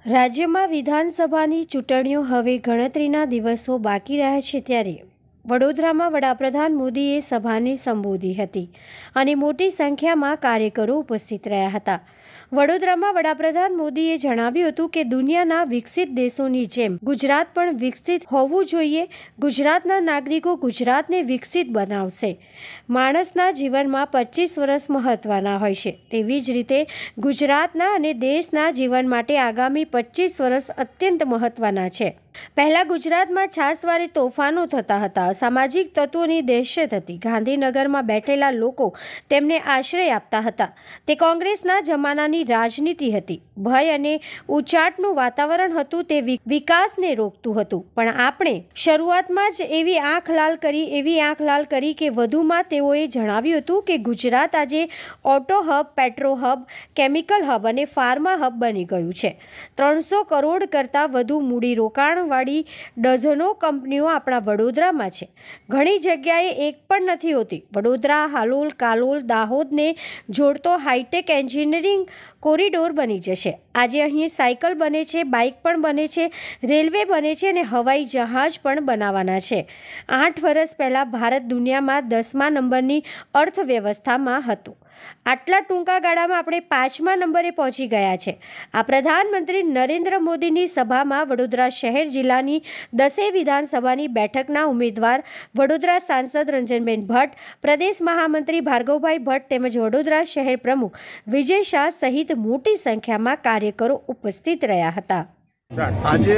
રાજ્યમાં વિધાનસભાની ચૂંટણીઓ હવે ગણતરીના દિવસો બાકી રહ્યા છે ત્યારે વડોદરામાં વડાપ્રધાન મોદીએ સભાને સંબોધી હતી અને મોટી સંખ્યામાં કાર્યકરો ઉપસ્થિત રહ્યા હતા। વડોદરામાં વડાપ્રધાન મોદીએ જણાવ્યું હતું કે દુનિયાના વિકસિત દેશોની જેમ ગુજરાત પણ વિકસિત હોવું જોઈએ। ગુજરાતના નાગરિકો ગુજરાતને વિકસિત બનાવશે। માણસના જીવનમાં 25 વર્ષ મહત્વના હોય છે, તેવી જ રીતે ગુજરાતના અને દેશના જીવન માટે આગામી 25 વર્ષ અત્યંત મહત્વના છે। પહેલા ગુજરાતમાં છાસવારે તોફાનો થતા હતા, સામાજિક તત્વોની દહેશત હતી, ગાંધીનગરમાં બેઠેલા લોકો તેમને આશ્રય આપતા હતા। તે કોંગ્રેસના જમાનાની રાજનીતિ હતી, ભય અને ઉચાટનું વાતાવરણ હતું, તે વિકાસને રોકતું હતું। પણ આપણે શરૂઆતમાં જ એવી આંખ લાલ કરી કે વધુમાં તેઓએ જણાવ્યું હતું કે ગુજરાત આજે auto hub, petro hub, chemical hub અને ફાર્મા હબ બની ગયું છે। 300 કરોડ કરતાં વધુ મૂડીરોકાણ વાળી ડઝનો કંપનીઓ આપણા વડોદરામાં છે। ઘણી જગ્યાએ એક પણ નથી હોતી। વડોદરા, હાલોલ, કાલોલ, દાહોદને જોડતો હાઈટેક એન્જિનિયરિંગ કોરિડોર બની જશે। આજે અહીં સાયકલ બને છે, બાઇક પણ બને છે, રેલવે બને છે અને હવાઈ જહાજ પણ બનાવવાના છે। 8 વર્ષ પહેલાં ભારત દુનિયામાં 10મા નંબરની અર્થવ્યવસ્થામાં હતું। આટલા ટૂંકા ગાળામાં આપણે 5મા નંબરે પહોંચી ગયા છે। આ પ્રધાનમંત્રી નરેન્દ્ર મોદીની સભામાં વડોદરા શહેર જિલ્લાની 10 વિધાનસભાની બેઠકના ઉમેદવાર વડોદરા સાંસદ રંજનબેન ભટ્ટ, પ્રદેશ મહામંત્રી ભાર્ગવભાઈ ભટ્ટ તેમજ વડોદરા શહેર પ્રમુખ વિજય શાહ સહિત મોટી સંખ્યામાં કાર્યકરો ઉપસ્થિત રહ્યા હતા। આજે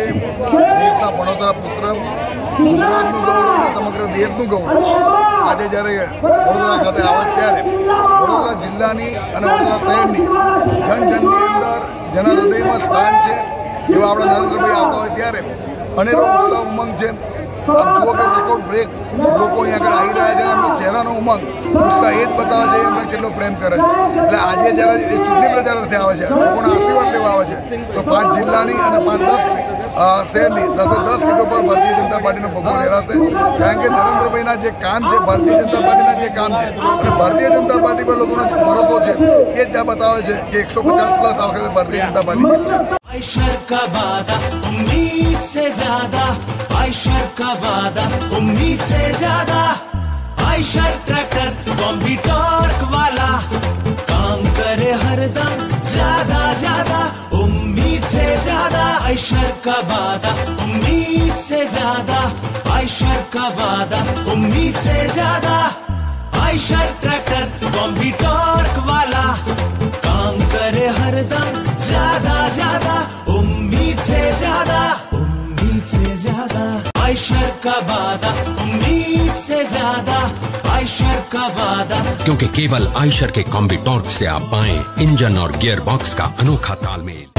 દેશના વડોદરા પુત્ર, ગુજરાતનું ગૌરવ અને સમગ્ર દેશનું ગૌરવ આજે જ્યારે વડોદરા ખાતે આવે ત્યારે વડોદરા જિલ્લાની અને વડોદરા શહેરની જનજનની અંદર જેના હૃદયમાં સ્થાન છે એવા આપણા નરેન્દ્રભાઈ આવતા હોય ત્યારે અનેરો ઉત્સાહ ઉમંગ છે। આપ જુઓ કે રેકોર્ડ બ્રેક લોકો અહીંયા આગળ આવી રહ્યા છે, એમનો ચહેરાનો ઉમંગ ઉત્સાહ એ જ બતાવે છે એમને કેટલો પ્રેમ કરે છે। એટલે આજે જ્યારે એ ચૂંટણી પ્રચાર અર્થે આવે છે, લોકોના આશીર્વાદ લેવા આવે છે, તો 5 જિલ્લાની અને 5-10 શહેરની 10 સીટો પર ભારતીય જનતા પાર્ટીનો ભગવો લહેરાશે। કારણ કે નરેન્દ્રભાઈના જે કામ છે, ભારતીય જનતા પાર્ટીના જે કામ છે અને ભારતીય જનતા પાર્ટી પર લોકોનો જે ભરોસો છે એ જ બતાવે છે કે 150 પ્લસ આ વખતે ભારતીય જનતા પાર્ટી आयशर का वादा उम्मीद से ज्यादा, आयशर का वादा उम्मीद से ज्यादा, आयशर ट्रैक्टर बॉम्बी टॉर्क वाला, काम करे हरदम ज्यादा ज्यादा, उम्मीद से ज्यादा, आयशर का वादा उम्मीद से ज्यादा, आयशर का वादा उम्मीद से ज्यादा, आयशर ट्रैक्टर बॉम्बी टॉर्क वाला, काम करे हरदम ज्यादा ज्यादा, उम्मीद से ज्यादा, उम्मीद से ज्यादा, आयशर का वादा उम्मीद से ज्यादा, आयशर का वादा। क्योंकि केवल आयशर के कॉम्बी टॉर्क से आप पाएं इंजन और गियर बॉक्स का अनोखा तालमेल।